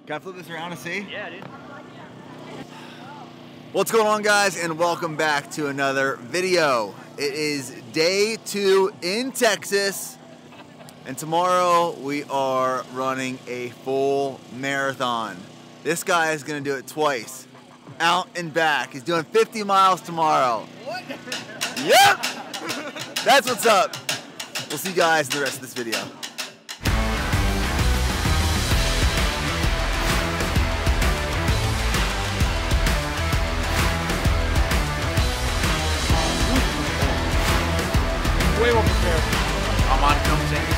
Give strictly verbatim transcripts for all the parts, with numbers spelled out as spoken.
Can I flip this around and see? Yeah, dude. What's going on, guys, and welcome back to another video. It is day two in Texas, and tomorrow we are running a full marathon. This guy is gonna do it twice, out and back. He's doing fifty miles tomorrow. What? Yep! That's what's up. We'll see you guys in the rest of this video. Way more prepared. I'm on film things.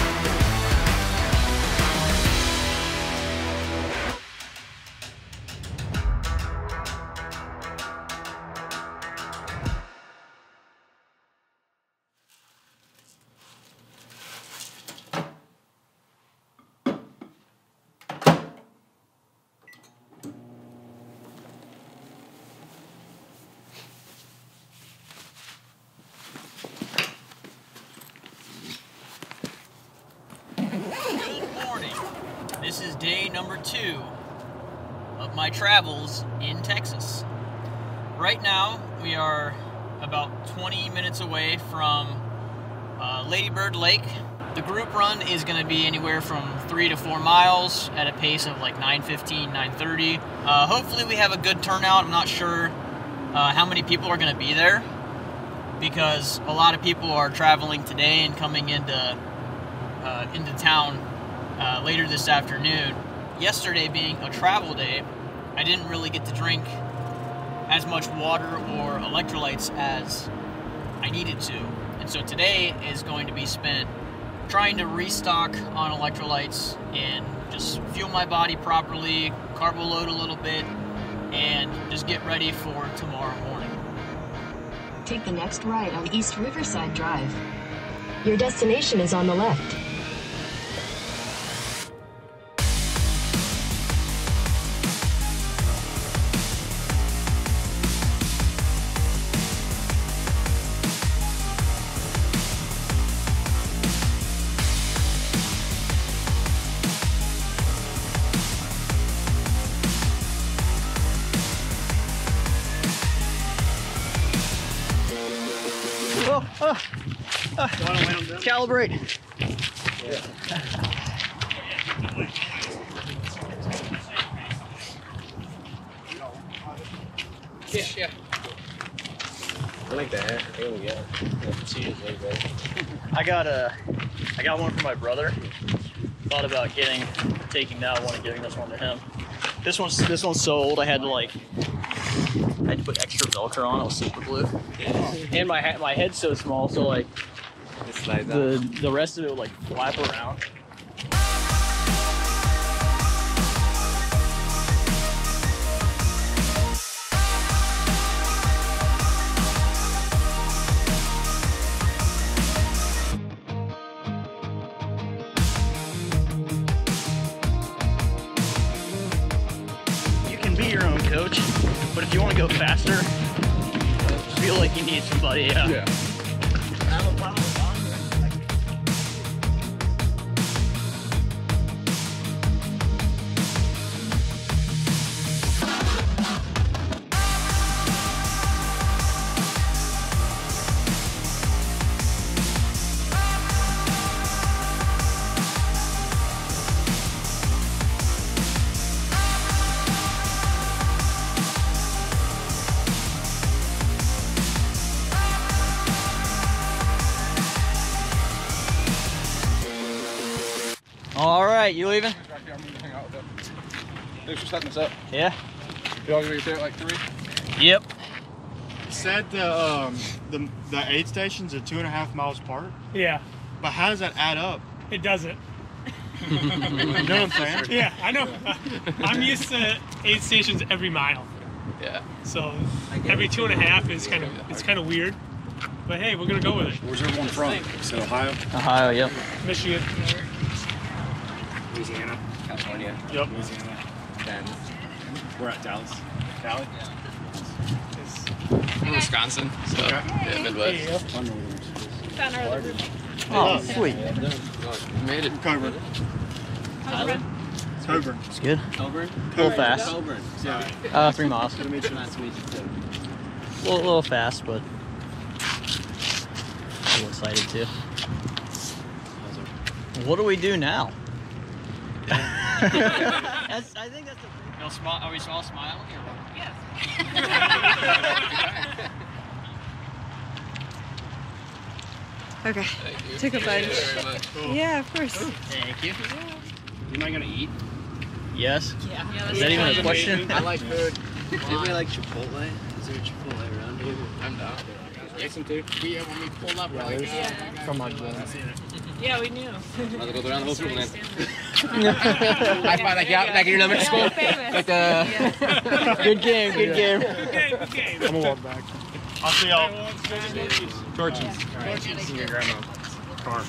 This is day number two of my travels in Texas. Right now, we are about twenty minutes away from uh, Lady Bird Lake. The group run is going to be anywhere from three to four miles at a pace of like nine fifteen, nine thirty. Uh, hopefully we have a good turnout. I'm not sure uh, how many people are going to be there because a lot of people are traveling today and coming into, uh, into town Uh, later this afternoon. Yesterday being a travel day, I didn't really get to drink as much water or electrolytes as I needed to. And so today is going to be spent trying to restock on electrolytes and just fuel my body properly, carbo load a little bit, and just get ready for tomorrow morning. Take the next right on East Riverside Drive. Your destination is on the left. Oh, oh, oh. Calibrate. Yeah. Yeah, yeah. I like that. I think we got I got a, I got one for my brother. Thought about getting, taking that one and giving this one to him. This one's, this one's so old. I had to like, I had to put extra Velcro on. It was super glue. And my ha my head's so small, so like, the the rest of it would like flap around. Be your own coach, but if you want to go faster, feel like you need somebody. Yeah. Yeah. All right, you leaving? Thanks for setting us up. Yeah. Y'all gonna be there at like three? Yep. It said the, um, the the aid stations are two and a half miles apart. Yeah, But how does that add up? it doesn't. You know what I'm saying? Yeah, I know. I'm used to aid stations every mile, Yeah. so every two and a half is kind of it's kind of weird. But hey, we're gonna go with it. Where's everyone from? Is it Ohio? Ohio, yep. Michigan. Louisiana. California. Yep. Louisiana. Then We're at Dallas. Cali? I'm Wisconsin, so Okay. yeah, Midwest. There you go. Found our other group. Oh, sweet. You made it. Coburn. How's it been? It's Coburn. It's good. Coburn? A little fast. Coburn. Yeah. Uh, three miles. Good to meet you. Nice to meet you too. A little, little fast, but a little excited too. What do we do now? that's, I think that's a. No, smile, are we all smiling? Yes. Okay. Take a bite. Yeah, of course. Thank you. Am I gonna eat? Yes. Yeah. Is that even a question? I like food. Anybody like Chipotle? Is there a Chipotle around here? I'm down. Listen to. Yeah, when we pulled up, right? Yeah. Come on, Yeah, we knew. Let's go around the whole school then. I find like yeah, like in elementary school. Like the Good game, good game. Good game, good game. I'm gonna walk back. I'll see y'all. Torches. See your grandma. Car.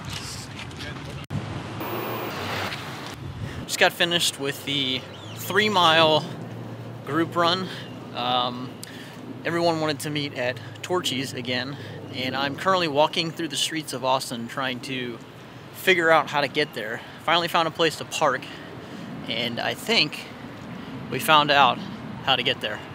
Just got finished with the three mile group run. Um, everyone wanted to meet at Torchy's again, and I'm currently walking through the streets of Austin trying to figure out how to get there. Finally found a place to park, and I think we found out how to get there.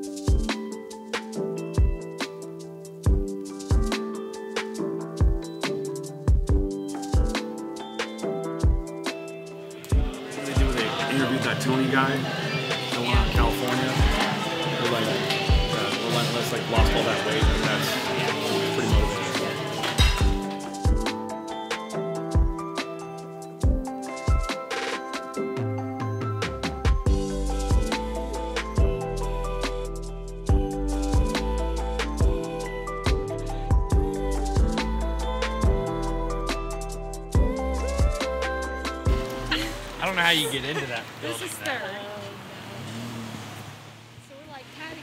Interviewed that Tony guy, the one out in California. They're like, uh, relentless, like lost all that weight, and that's pretty motivating. I don't know how you get into that building. This is third. So we're like catty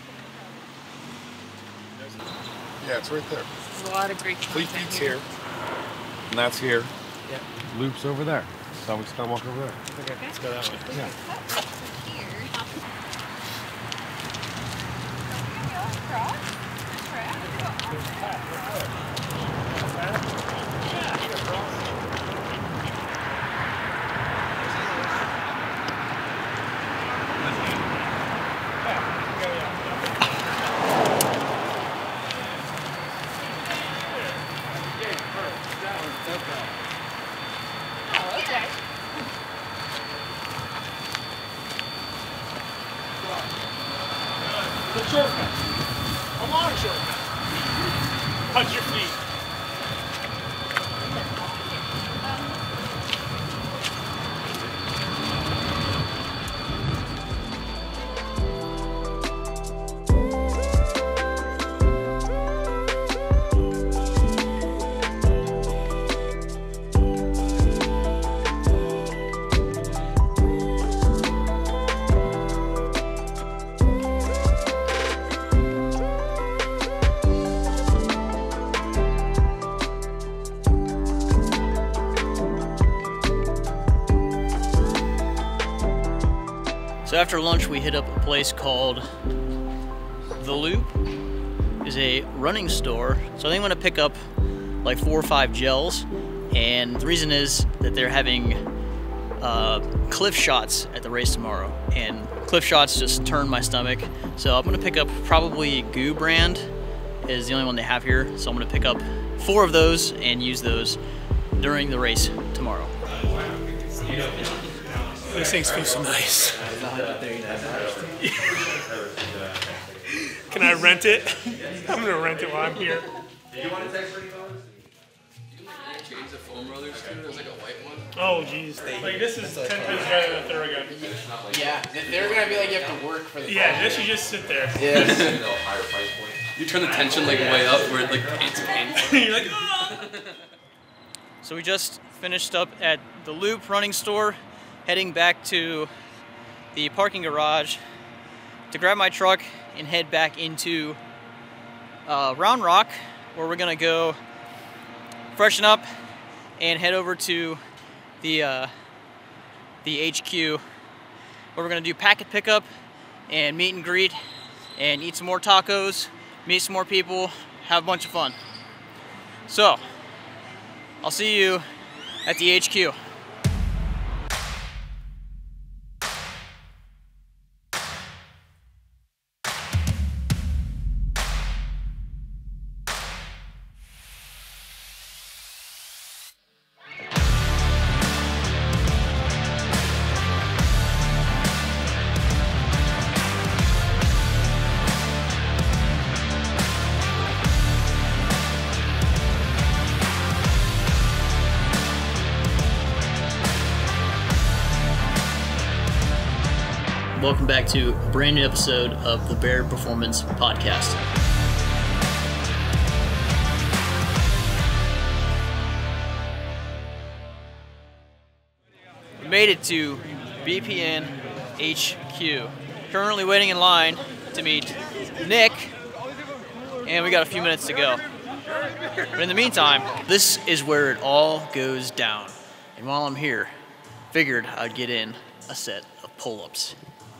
Yeah, it's right there. There's a lot of Greek Fleet content Feet's here. And that's here. Yeah. Loop's over there. So we just gotta walk over there. Okay, let's go that way. Yeah. The shortcut. A long shortcut. How's your feet? So after lunch, we hit up a place called The Loop. It's a running store. So I think I'm gonna pick up like four or five gels. And the reason is that they're having uh, cliff shots at the race tomorrow. And cliff shots just turn my stomach. So I'm gonna pick up probably Goo brand is the only one they have here. So I'm gonna pick up four of those and use those during the race tomorrow. This thing's feels so nice. Can I rent it? I'm gonna rent it while I'm here. Do you want to text for any dollars? You can change the foam rollers too. There's like a white one. Oh jeez. Like this is ten times better than the Thorogun. Yeah, they're gonna be like you have to work for the. Yeah, this should just sit there. Yes. Higher price point. You turn the tension like way up where it like it's painful. You're like, ah! So we just finished up at the Loop running store, heading back to the parking garage to grab my truck and head back into uh, Round Rock, where we're gonna go freshen up and head over to the uh, the H Q, where we're gonna do packet pickup and meet and greet and eat some more tacos, meet some more people, have a bunch of fun. So I'll see you at the H Q. welcome back to a brand new episode of the Bear Performance Podcast. We made it to B P N H Q. Currently waiting in line to meet Nick, and we got a few minutes to go. But in the meantime, this is where it all goes down. And while I'm here, figured I'd get in a set of pull-ups.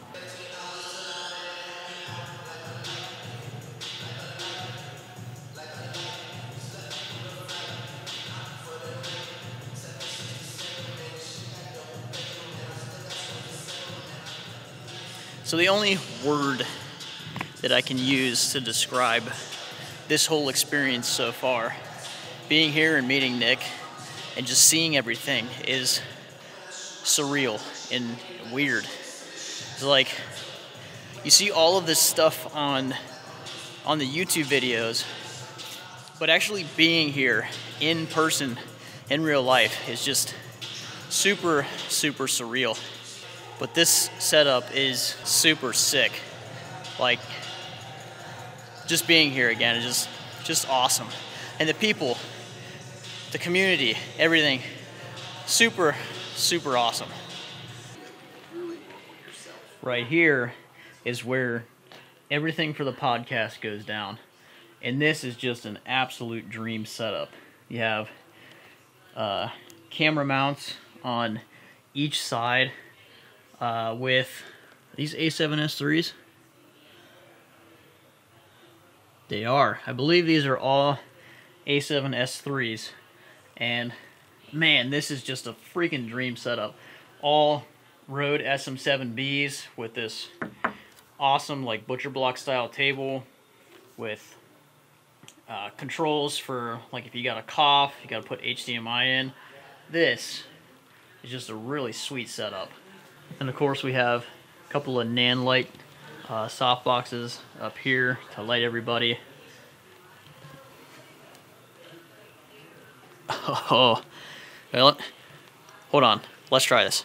So the only word that I can use to describe this whole experience so far, being here and meeting Nick and just seeing everything, is surreal and weird. It's like you see all of this stuff on on the YouTube videos, but actually being here in person in real life is just super, super surreal. But this setup is super sick. Like, just being here again is just, just awesome. And the people, the community, everything, super, super awesome. Right here is where everything for the podcast goes down. And this is just an absolute dream setup. You have uh, camera mounts on each side. Uh, with these A seven S threes. They are. I believe these are all A seven S threes. And man, this is just a freaking dream setup. All Rode S M seven Bs with this awesome like butcher block style table with uh, controls for like if you got a cough, you got to put H D M I in. This is just a really sweet setup. And of course we have a couple of Nan light uh, soft boxes up here to light everybody. Oh, well, hold on, let's try this.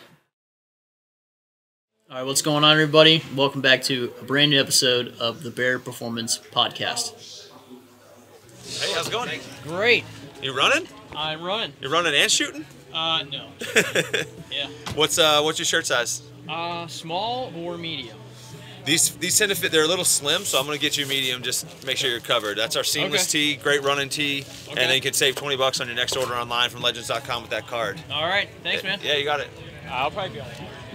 All right, what's going on, everybody? Welcome back to a brand new episode of the Bear Performance Podcast. Hey, how's it going? Great. You running? I'm running. You're running and shooting? Uh, no. Yeah. What's uh what's your shirt size? Uh, small or medium? These these tend to fit. They're a little slim, so I'm gonna get you medium. Just make sure you're covered. That's our seamless Okay. tee, great running tee, Okay. and then you can save twenty bucks on your next order online from legends dot com with that card. All right, thanks, man. Yeah, you got it. I'll probably be on it.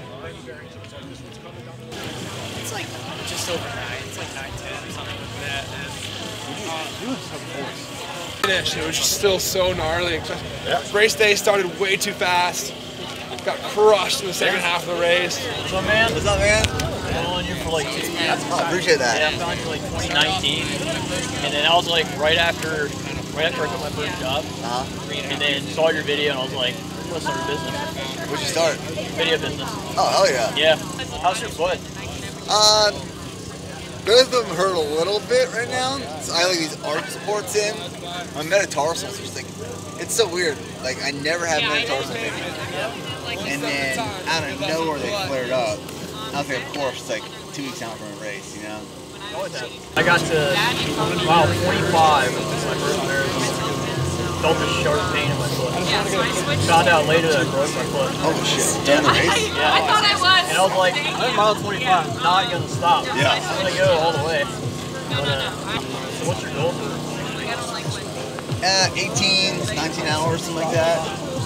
It's like just over nine. It's like nine ten or something like that. And, uh, finish. It was just still so gnarly. Yeah. Race day started way too fast. Got crushed in the second half of the race. What's up, man? What's up, man? I've been following you for like two years. I appreciate that. Yeah, I found you like twenty nineteen, and then I was like right after, right after I quit my first job, Uh-huh. and then saw your video, and I was like, let's start a business. Where'd you start? Video business. Oh, hell yeah. Yeah. How's your foot? Uh, both of them hurt a little bit right now. So I have like these arch supports in. My metatarsals are just like, it's so weird. Like I never had metatarsal pain. And then out of nowhere they flared up. I was like, of course, it's like two weeks out from a race, you know? I got to mile twenty-five, my first marathon. Felt a sharp pain in my foot. Found out later that I broke my foot. Oh shit, during the race? Yeah. I thought I was. And I was like, I'm at mile twenty-five, I'm not gonna stop. Yeah. I'm gonna go all the way. But, uh, so what's your goal for Uh, eighteen, nineteen hours, something like that.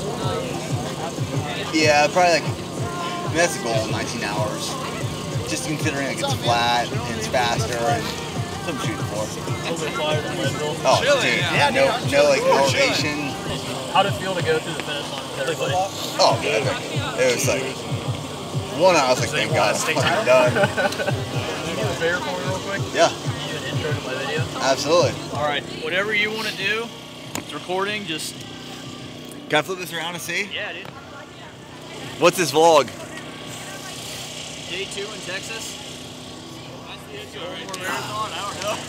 Yeah, probably like, I mean, that's the goal, nineteen hours. Just considering like it's flat and it's faster and that's what I'm shooting for. a little bit flyer than Leadville? Oh, dude, yeah, no, no like elevation. How'd it feel to go through the finish line with everybody? Oh, man, it was like, one, I was like, thank God, it's fucking done. Can you do a favor for me real quick? Yeah. Can you do an intro to my video? Absolutely. All right, whatever you want to do, it's recording, just... Can I flip this around and see? Yeah, dude. What's this vlog? Day two in Texas. One more marathon, I don't know.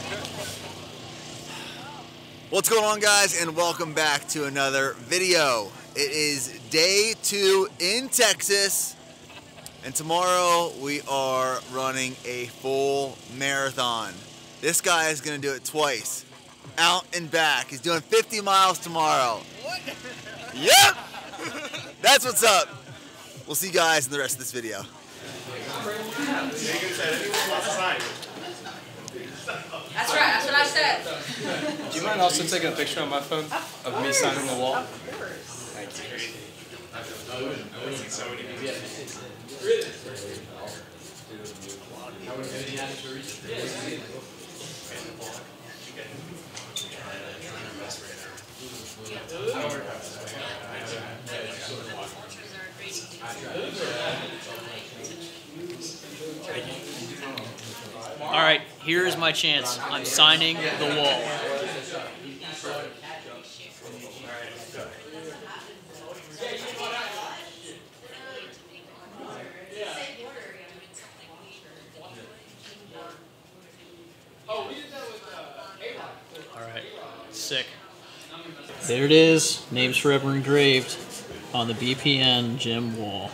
What's going on, guys, and welcome back to another video. It is day two in Texas, And tomorrow we are running a full marathon. This guy is gonna do it twice, out and back. He's doing fifty miles tomorrow. What? Yep! That's what's up. We'll see you guys in the rest of this video. That's right, that's what I said. Do you mind also taking a picture on my phone of me signing the wall? Thank you. All right, here's my chance. I'm signing the wall. All right, sick. There it is. Names forever engraved on the B P N gym wall.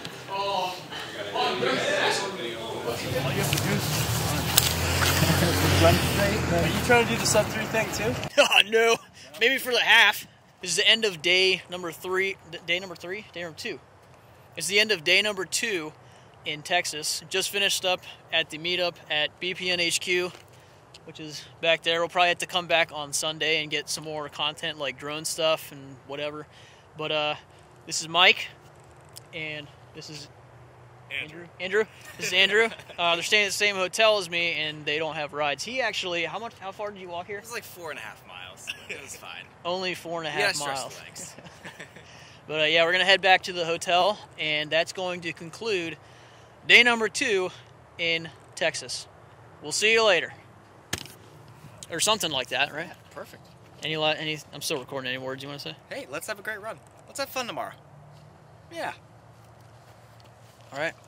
Are you trying to do the sub three thing too? Oh, no. Maybe for the half. This is the end of day number three. Day number three? Day number two. It's the end of day number two in Texas. Just finished up at the meetup at B P N H Q, which is back there. We'll probably have to come back on Sunday and get some more content like drone stuff and whatever. But uh, this is Mike, and this is Andrew. Andrew. This is Andrew. Uh, they're staying at the same hotel as me, and they don't have rides. He actually, how much? How far did you walk here? It was like four and a half miles. It was fine. Only four and a Yeah, half stretch miles. the legs. But uh, yeah, we're gonna head back to the hotel, and that's going to conclude day number two in Texas. We'll see you later, or something like that, right? Perfect. Any, la- any? I'm still recording. Any words you want to say? Hey, let's have a great run. Let's have fun tomorrow. Yeah. All right.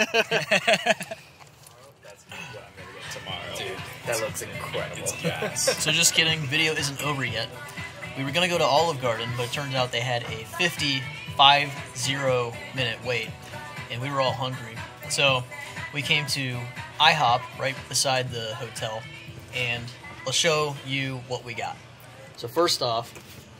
Tomorrow. Dude, that looks incredible. So just kidding, video isn't over yet. We were gonna go to Olive Garden, but it turns out they had a fifty-five minute wait, and we were all hungry. So we came to IHOP right beside the hotel, and I'll show you what we got. So first off,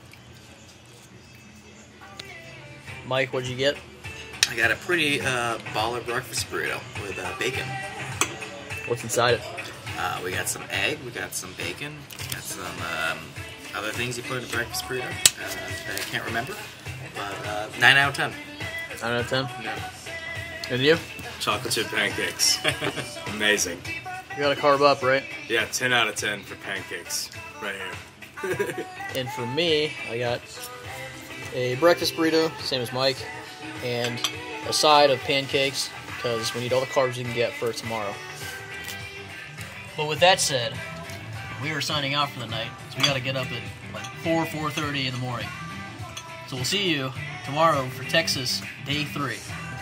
Mike, what'd you get? I got a pretty uh, baller breakfast burrito with uh, bacon. What's inside it? Uh, we got some egg, we got some bacon, we got some um, other things you put in a breakfast burrito uh, that I can't remember. But uh, nine out of ten. nine out of ten? Yeah. And you? Chocolate chip pancakes. Amazing. You gotta carb up, right? Yeah, ten out of ten for pancakes. Right here. And for me, I got a breakfast burrito, same as Mike, and a side of pancakes, because we need all the carbs we can get for tomorrow. But with that said, we are signing out for the night, so we gotta get up at like four, four thirty in the morning. So we'll see you tomorrow for Texas, day three.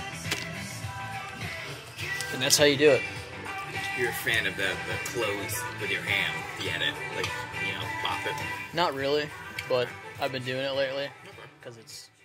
And that's how you do it. You're a fan of the, the clothes with your hand, the edit, like, you know, pop it. Not really, but I've been doing it lately, because it's